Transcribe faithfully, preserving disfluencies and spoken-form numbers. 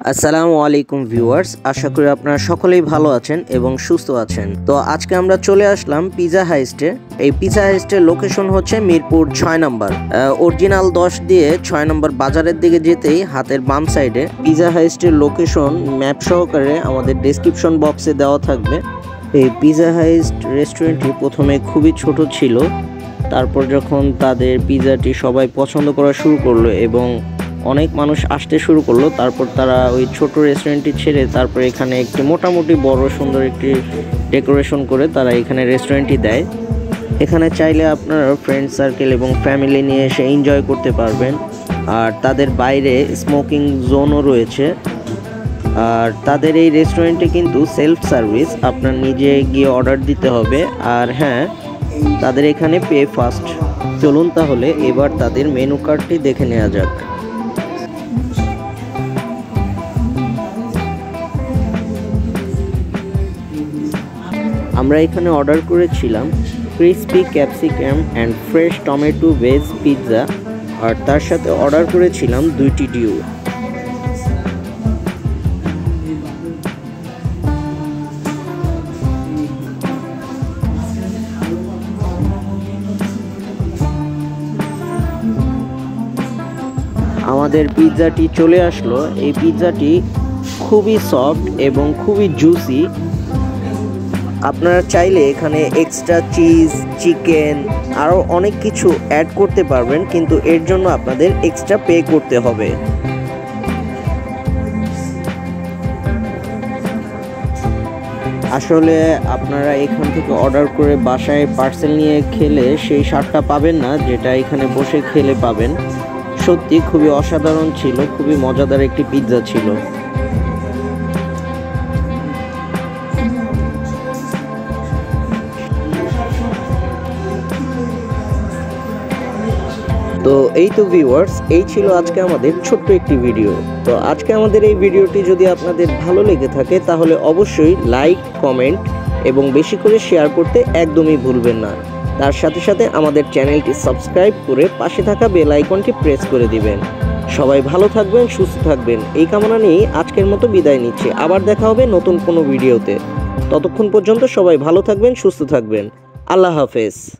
আসসালামু আলাইকুম ভিউয়ার্স, আশা করি আপনারা সকলেই ভালো আছেন এবং সুস্থ আছেন। তো আজকে আমরা চলে আসলাম পিজা হাইস্টে। এই পিজা হাইস্টের লোকেশন হচ্ছে মিরপুর ছয় নম্বর, অরিজিনাল দশ দিয়ে ছয় নম্বর বাজারের দিকে যেতেই হাতের বাম সাইডে পিজা হাইস্টের লোকেশন ম্যাপ সহকারে আমাদের ডেসক্রিপশন বক্সে দেওয়া থাকবে। এই পিজা হাইস্ট রেস্টুরেন্টটি প্রথমে খুবই ছোট ছিল, তারপর যখন তাদের পিজাটি সবাই পছন্দ করা শুরু করলো এবং অনেক মানুষ আসতে শুরু করলো, তারপর তারা ওই ছোট রেস্টুরেন্টটি ছেড়ে তারপর এখানে একটি মোটামুটি বড় সুন্দর একটি ডেকোরেশন করে তারা এখানে রেস্টুরেন্টটি দেয়। এখানে চাইলে আপনারা ফ্রেন্ড সার্কেল এবং ফ্যামিলি নিয়ে এসে এনজয় করতে পারবেন। আর তাদের বাইরে স্মোকিং জোনও রয়েছে। আর তাদের এই রেস্টুরেন্টে কিন্তু সেলফ সার্ভিস, আপনার নিজে গিয়ে অর্ডার দিতে হবে। আর হ্যাঁ, তাদের এখানে পে ফাস্ট। চলুন তাহলে এবার তাদের মেনু কার্ডটি দেখে নেওয়া যাক। আমরা এখানে অর্ডার করেছিলাম crispy capsicum and fresh tomato veg pizza, আর তার সাথে অর্ডার করেছিলাম দুইটি ডিউ। আমাদের পিৎজাটি চলে আসলো। এই পিৎজাটি খুবই সফট এবং খুবই জুসি। আপনারা চাইলে এখানে এক্সট্রা চিজ, চিকেন আরও অনেক কিছু অ্যাড করতে পারবেন, কিন্তু এর জন্য আপনাদের এক্সট্রা পে করতে হবে। আসলে আপনারা এখান থেকে অর্ডার করে বাসায় পার্সেল নিয়ে খেলে সেই স্বাদটা পাবেন না যেটা এখানে বসে খেলে পাবেন। সত্যি খুবই অসাধারণ ছিল, খুবই মজাদার একটি পিৎজা ছিল। তো এই তো ভিউয়ার্স, এই ছিল আজকে আমাদের ছোট্ট একটি ভিডিও। তো আজকে আমাদের এই ভিডিওটি যদি আপনাদের ভালো লেগে থাকে তাহলে অবশ্যই লাইক, কমেন্ট এবং বেশি করে শেয়ার করতে একদমই ভুলবেন না। তার সাথে সাথে আমাদের চ্যানেলটি সাবস্ক্রাইব করে পাশে থাকা বেল আইকনটি প্রেস করে দিবেন। সবাই ভালো থাকবেন, সুস্থ থাকবেন এই কামনা নিয়েই আজকের মতো বিদায় নিচ্ছি। আবার দেখা হবে নতুন কোনো ভিডিওতে। ততক্ষণ পর্যন্ত সবাই ভালো থাকবেন, সুস্থ থাকবেন। আল্লাহ হাফেজ।